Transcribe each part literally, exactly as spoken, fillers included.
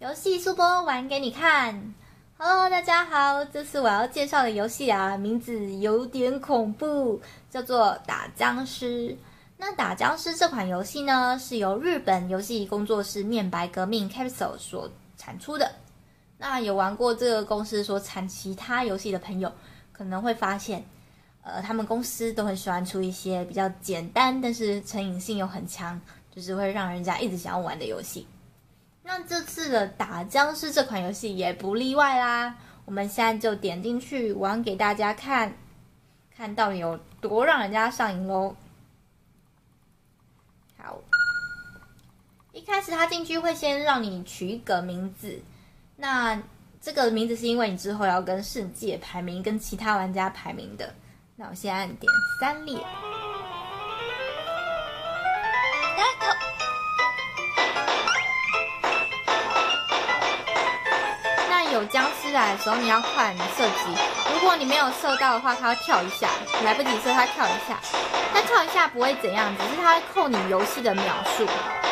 游戏苏波玩给你看。Hello， 大家好，这次我要介绍的游戏啊，名字有点恐怖，叫做打僵尸。那打僵尸这款游戏呢，是由日本游戏工作室面白革命 Capsule 所产出的。那有玩过这个公司所产其他游戏的朋友，可能会发现，呃，他们公司都很喜欢出一些比较简单，但是成瘾性又很强，就是会让人家一直想要玩的游戏。那这次的打僵尸这款游戏也不例外啦，我们现在就点进去玩给大家看，看到底有多让人家上瘾咯。好，一开始他进去会先让你取一个名字，那这个名字是因为你之后要跟世界排名、跟其他玩家排名的。那我先按点三列。有僵尸来的时候，你要快点射击。如果你没有射到的话，它会跳一下；来不及射，它跳一下。但跳一下不会怎样，只是它会扣你游戏的秒数。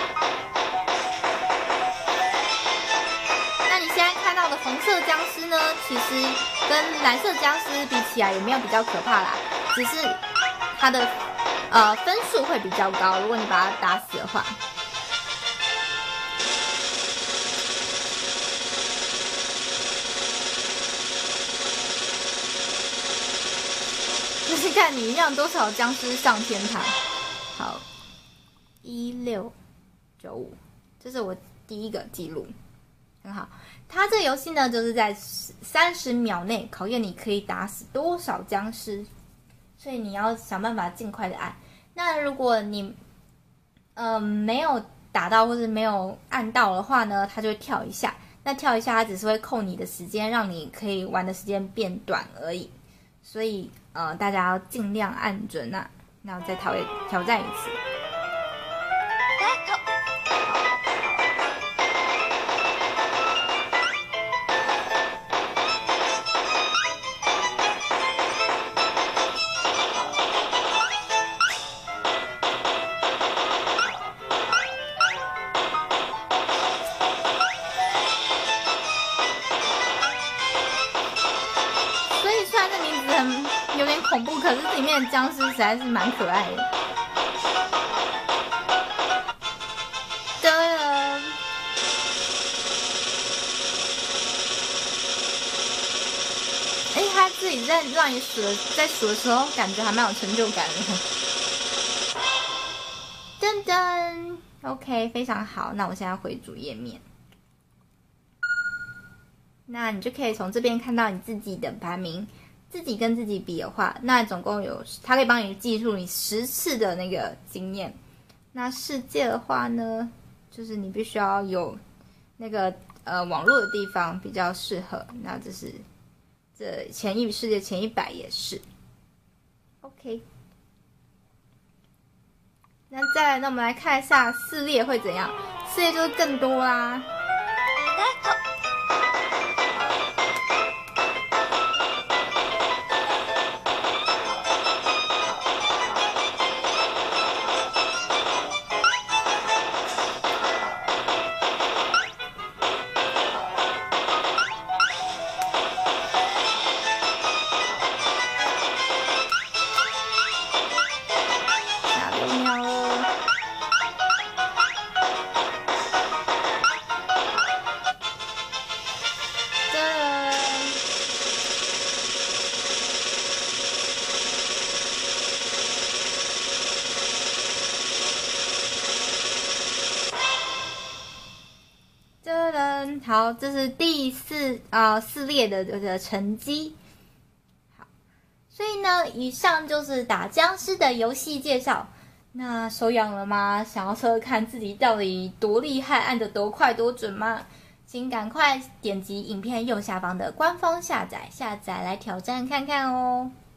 那你现在看到的红色僵尸呢，其实跟蓝色僵尸比起来也没有比较可怕啦，只是它的呃分数会比较高。如果你把它打死的话。就是看你让多少僵尸上天堂。好，一六九五，这是我第一个记录，很好。它这个游戏呢，就是在三十秒内考验你可以打死多少僵尸，所以你要想办法尽快的按。那如果你呃没有打到或是没有按到的话呢，它就会跳一下。那跳一下，它只是会扣你的时间，让你可以玩的时间变短而已。所以，呃，大家要尽量按准啊，然后再挑挑战一次。有点恐怖，可是里面的僵尸实在是蛮可爱的。对了，哎，他自己在让你数，在数的时候，感觉还蛮有成就感的。噔噔 ，OK， 非常好。那我现在回主页面，那你就可以从这边看到你自己的排名。自己跟自己比的话，那总共有，它可以帮你记住你十次的那个经验。那世界的话呢，就是你必须要有那个呃网络的地方比较适合。那这是这前一世界前一百也是 ，OK。那再来，那我们来看一下四列会怎样？四列就是更多啦。好，这是第四啊、呃、四列的这个成绩。好，所以呢，以上就是打僵尸的游戏介绍。那手痒了吗？想要测看自己到底多厉害，按得多快多准吗？请赶快点击影片右下方的官方下载，下载来挑战看看哦。